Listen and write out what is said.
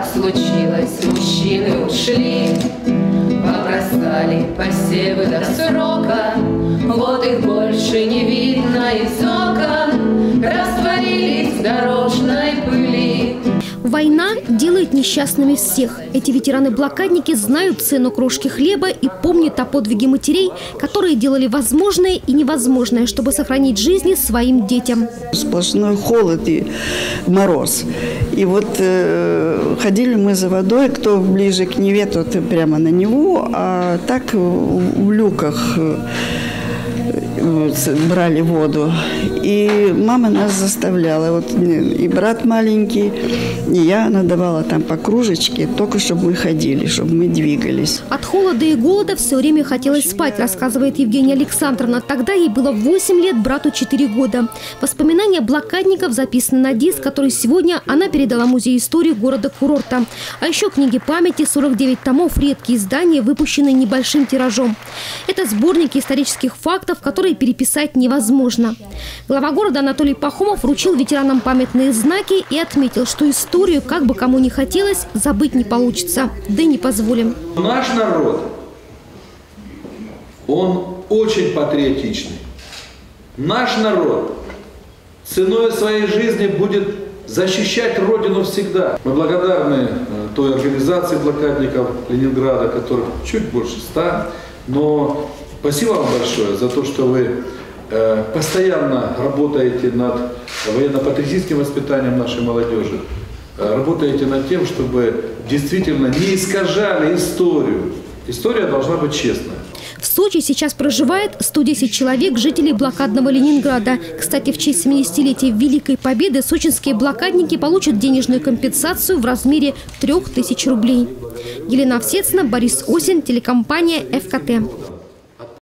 Так случилось, мужчины ушли, побросали посевы до срока. Вот их больше не видно из окон, растворились в дорожной пыли. Война делает несчастными всех. Эти ветераны-блокадники знают цену крошки хлеба и помнят о подвиге матерей, которые делали возможное и невозможное, чтобы сохранить жизни своим детям. Сплошной холод и мороз. И вот ходили мы за водой, кто ближе к Неве, тот прямо на Неву, а так в люках брали воду. И мама нас заставляла. Вот и брат маленький, и я, она давала там по кружечке, только чтобы мы ходили, чтобы мы двигались. От холода и голода все время хотелось спать, рассказывает Евгения Александровна. Тогда ей было 8 лет, брату 4 года. Воспоминания блокадников записаны на диск, который сегодня она передала Музею истории города-курорта. А еще книги памяти, 49 томов, редкие издания, выпущенные небольшим тиражом. Это сборники исторических фактов, которые переписать невозможно. Глава города Анатолий Пахомов вручил ветеранам памятные знаки и отметил, что историю, как бы кому ни хотелось, забыть не получится. Да и не позволим. Наш народ, он очень патриотичный. Наш народ ценой своей жизни будет защищать Родину всегда. Мы благодарны той организации блокадников Ленинграда, которых чуть больше 100, но спасибо вам большое за то, что вы постоянно работаете над военно-патриотическим воспитанием нашей молодежи. Работаете над тем, чтобы действительно не искажали историю. История должна быть честная. В Сочи сейчас проживает 110 человек, жителей блокадного Ленинграда. Кстати, в честь 70-летия Великой Победы сочинские блокадники получат денежную компенсацию в размере 3000 рублей. Елена Овсецина, Борис Осин, телекомпания ФКТ.